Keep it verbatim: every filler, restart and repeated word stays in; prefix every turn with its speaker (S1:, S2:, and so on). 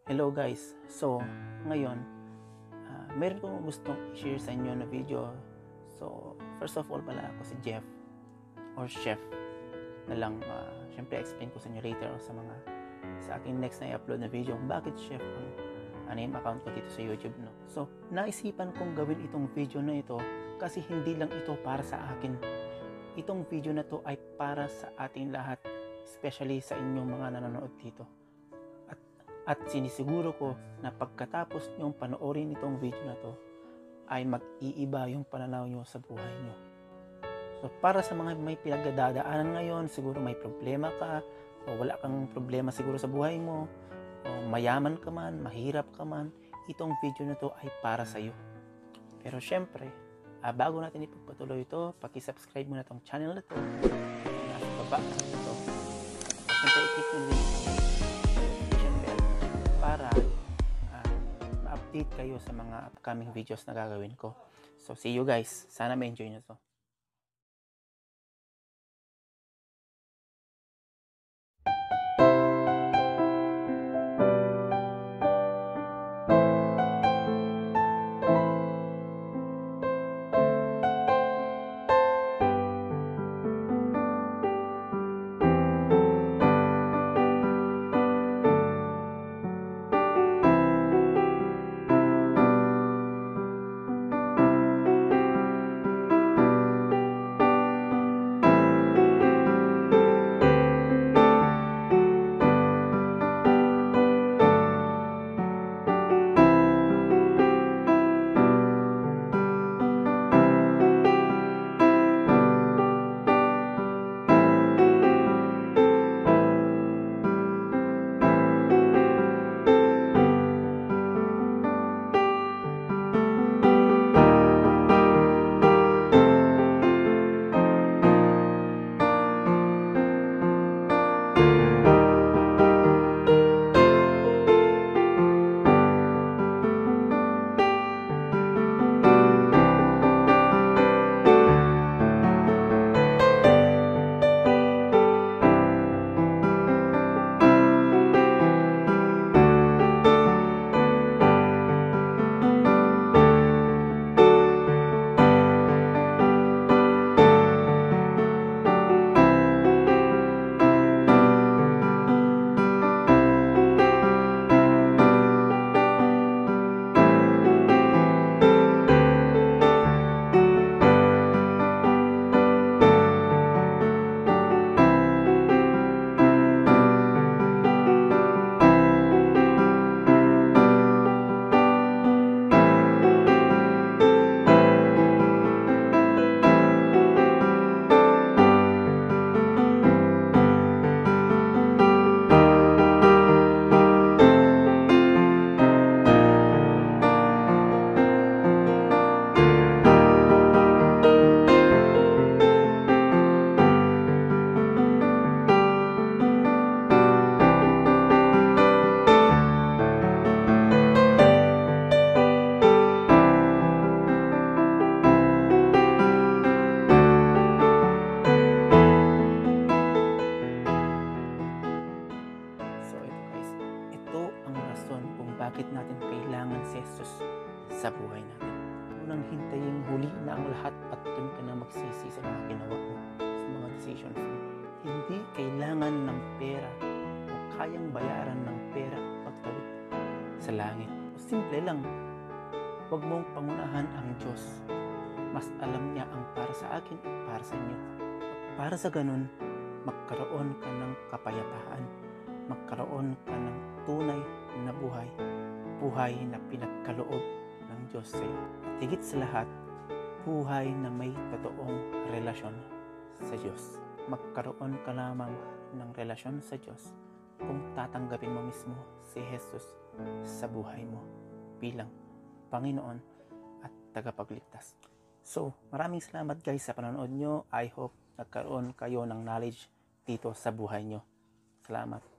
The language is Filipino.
S1: Hello guys, so ngayon uh, meron kong gustong i-share sa inyo na video. So first of all pala, ako si Jeff or Chef na lang. uh, syempre explain ko sa inyo later o sa mga sa aking next na i-upload na video kung bakit Chef ang uh, name account ko dito sa YouTube, no? So naisipan kong gawin itong video na ito kasi hindi lang ito para sa akin. Itong video na to ay para sa ating lahat, especially sa inyong mga nanonood dito. At sinisiguro ko na pagkatapos nyong panoorin itong video na to ay mag-iiba yung pananaw nyo sa buhay nyo. So para sa mga may pinagdadaanan ngayon, siguro may problema ka o wala kang problema siguro sa buhay mo, o mayaman ka man, mahirap ka man, itong video na to ay para sa iyo. Pero syempre, ah, bago natin ipagpatuloy ito, paki-subscribe mo na tong channel na to. Nasa baba na ito. Syempre, i-click nyo din para uh, ma-update kayo sa mga upcoming videos na gagawin ko. So see you guys. Sana ma-enjoy nyo to. Bakit natin kailangan si Jesus sa buhay natin. Unang hintayin huli na ang lahat at dun ka na magsisi sa mga ginawa mo, sa mga decisions mo. Hindi kailangan ng pera o kayang bayaran ng pera pagtawid sa langit. O simple lang, huwag mong pangunahan ang Diyos. Mas alam niya ang para sa akin at para sa inyo. Para sa ganun, magkaroon ka ng kapayapaan. Magkaroon ka ng tunay na buhay. Buhay na pinagkaloob ng Diyos sa iyo. At higit sa lahat, buhay na may totoong relasyon sa Diyos. Magkaroon ka lamang ng relasyon sa Diyos kung tatanggapin mo mismo si Jesus sa buhay mo bilang Panginoon at tagapagligtas. So, maraming salamat guys sa panonood nyo. I hope nagkaroon kayo ng knowledge dito sa buhay nyo. Salamat.